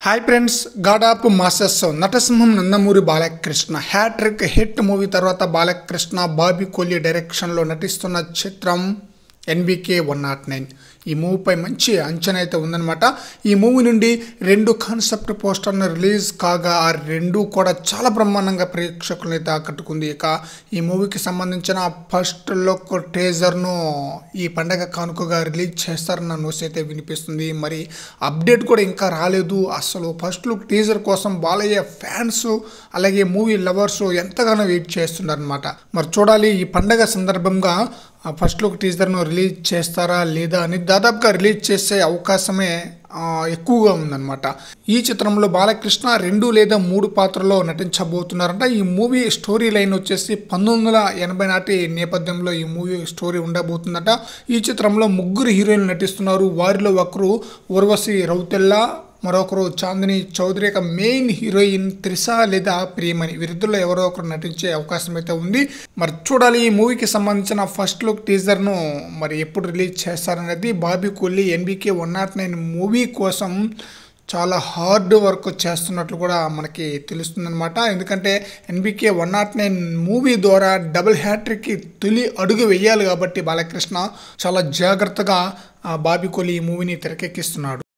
Hi friends, God of masses నటసింహం Nandamuri Balakrishna hat-trick hit movie తర్వాత బాలకృష్ణ బాబీ కొహ్లీ డైరెక్షన్లో నటిస్తున్న చిత్రం ఎన్బికే 109. ఈ మూవీపై మంచి అంచనా అయితే ఉందన్నమాట. ఈ మూవీ నుండి 2 కాన్సెప్ట్ పోస్టర్ను రిలీజ్ కాగా ఆ 2 కూడా చాలా బ్రహ్మాండంగా ప్రేక్షకులను అయితే ఆకట్టుకుంది. ఇక ఈ మూవీకి సంబంధించిన ఫస్ట్ లుక్ టీజర్ను ఈ పండగ కానుకగా రిలీజ్ చేస్తారన్న న్యూస్ అయితే వినిపిస్తుంది. మరి అప్డేట్ కూడా ఇంకా రాలేదు. అసలు ఫస్ట్ లుక్ టీజర్ కోసం బాలయ్య ఫ్యాన్స్ అలాగే మూవీ లవర్స్ ఎంతగానో వెయిట్ చేస్తున్నారనమాట. మరి చూడాలి ఈ పండగ సందర్భంగా ఫస్ట్ లుక్ టీజర్ను రిలీజ్ చేస్తారా లేదా అని. దాదాపుగా రిలీజ్ చేసే అవకాశమే ఎక్కువగా ఉందన్నమాట. ఈ చిత్రంలో బాలకృష్ణ 2 లేదా 3 పాత్రల్లో నటించబోతున్నారంట. ఈ మూవీ స్టోరీ లైన్ వచ్చేసి 1980 నాటి నేపథ్యంలో ఈ మూవీ స్టోరీ ఉండబోతుందట. ఈ చిత్రంలో 3 హీరోయిన్లు నటిస్తున్నారు. వారిలో ఒకరు ఉర్వశి రౌతెల్లా, మరొకరు చాందిని చౌదరి. మెయిన్ హీరోయిన్ త్రిష లేదా ప్రియమణి, వీరిద్దరిలో ఎవరో ఒకరు నటించే అవకాశం అయితే ఉంది. మరి చూడాలి ఈ మూవీకి సంబంధించిన ఫస్ట్ లుక్ టీజర్ను మరి ఎప్పుడు రిలీజ్ చేస్తారనేది. బాబీ కొహ్లీ ఎన్బికే 109 మూవీ కోసం చాలా హార్డ్ వర్క్ చేస్తున్నట్లు కూడా మనకి తెలుస్తుందన్నమాట. ఎందుకంటే ఎన్బికే 109 మూవీ ద్వారా డబుల్ హ్యాట్రిక్కి తొలి అడుగు వేయాలి కాబట్టి బాలకృష్ణ చాలా జాగ్రత్తగా బాబీ కొహ్లీ ఈ మూవీని తెరకెక్కిస్తున్నాడు.